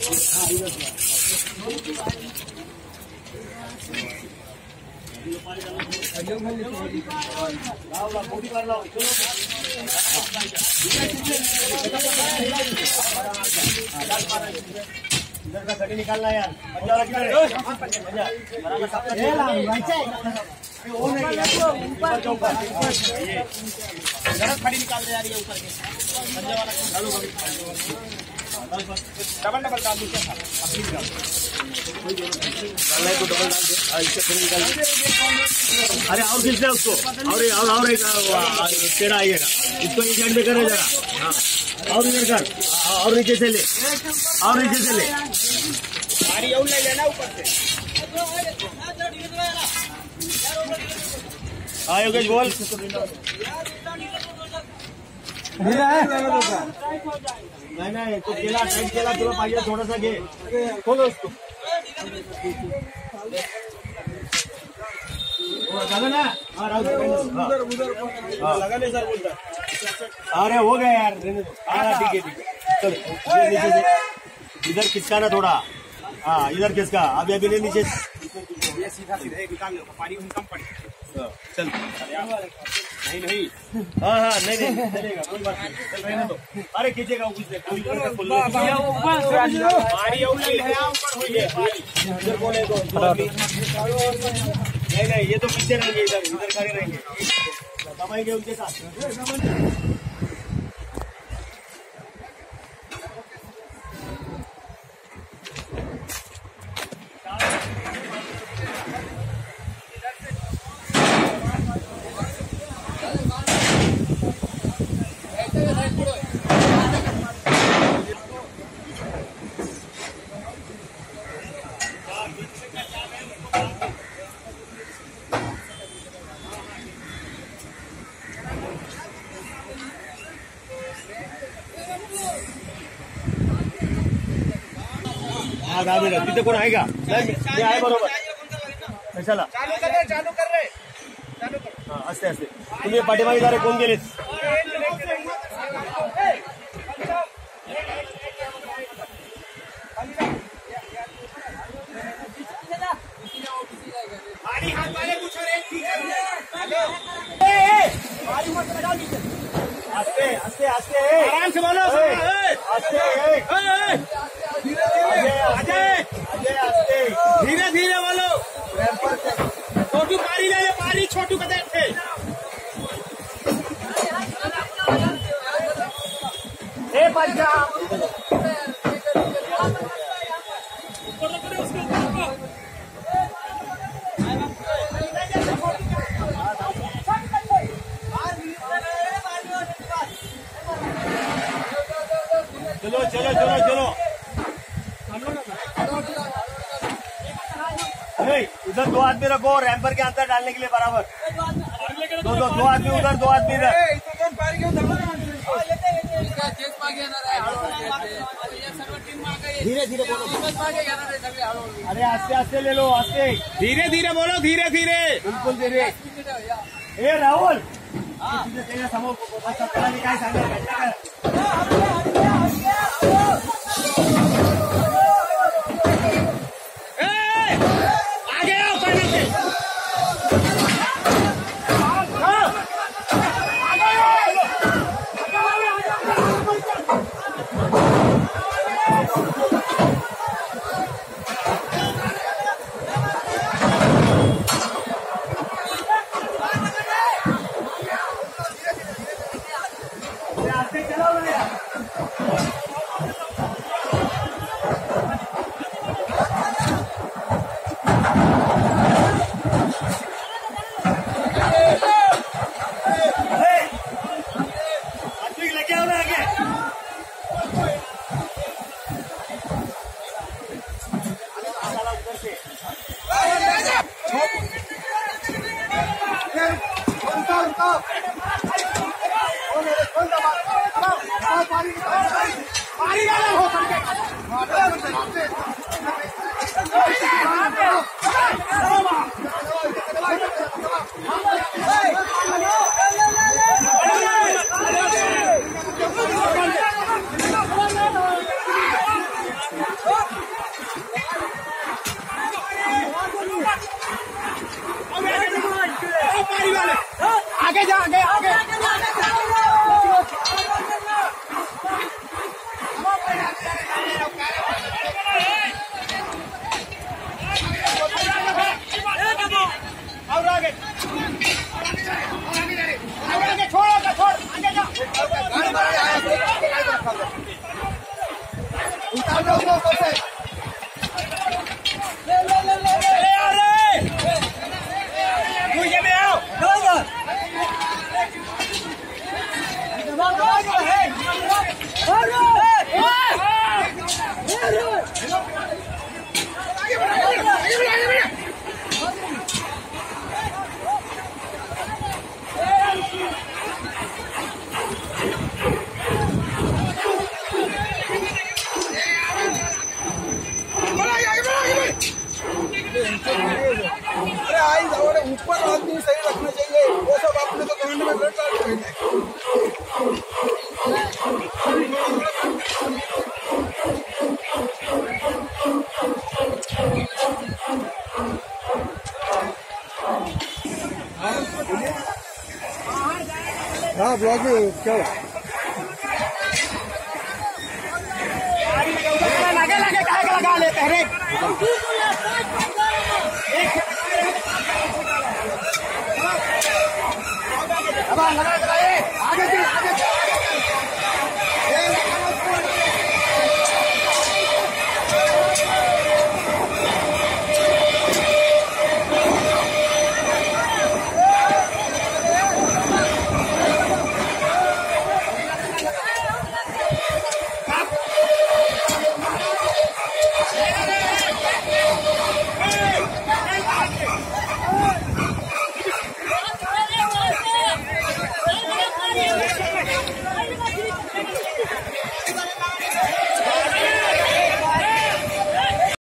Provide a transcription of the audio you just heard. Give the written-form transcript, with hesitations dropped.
इधर का खड़ी निकालना यार। पंजा वाला किधर है? बराबर साफ ये ला वो नहीं ऊपर के ऊपर गलत खड़ी निकाल दे यार ये ऊपर के पंजा वाला डालो डबल डबल डाल दो क्या अपनी डाल डालना है तो डबल डाल दे इससे खड़ी निकाल दे। अरे और खींच ले उसको और एक टेढ़ा आइएगा इसको एक साइड में करे जरा। हाँ और इधर कर और नीचे से ले और नीचे से ले गाड़ी और ले लेना ऊपर से। हाँ योगेश बोल नहीं तो केला टाइट केला तुला पाहिजे थोडासा घे खोलो उसको लगा ना। हाँ लगा नहीं सर बोलता। अरे हो गया यार हाँ ठीक है चलो नीचे से इधर खिसका ना थोड़ा। हाँ इधर खिसका अभी अभी नहीं नीचे सीधा सीधा निकाल लो पानी कम पड़े चल नहीं हाँ नहीं चलेगा कोई बात नहीं चल रहने दो। अरे खींचेगा कुछ नहीं ये तो पीछे रहेंगे इधर खड़े रहेंगे दबाएंगे उनके साथ। तिथे कोण आहे का? ते आहे बरोबर कशाला चालू कर रे हाँ असते असते तुम्ही पाठीमागे जा रे कोण गेलेत? आस्ते आस्ते आस्ते आराम से बोलो आस्ते धीरे धीरे बोलो छोटू पारी ले ले पारी छोटू का देखते पंजा चलो चलो चलो चलो उधर दो आदमी रखो रैंपर के अंदर डालने के लिए बराबर दो आदमी उधर दो आदमी इधर। धीरे धीरे बोलो अरे आस्ते आस्ते ले लो आस्ते धीरे धीरे बोलो धीरे धीरे बिल्कुल धीरे। ए राहुल समोर काय सांगा और आगे छोड़ आगे जा ऊपर आदमी सही रखना चाहिए, वो सब आपने तो कमांड में बैठ हाँ ब्लॉग में क्या लगा लेते हैं लगा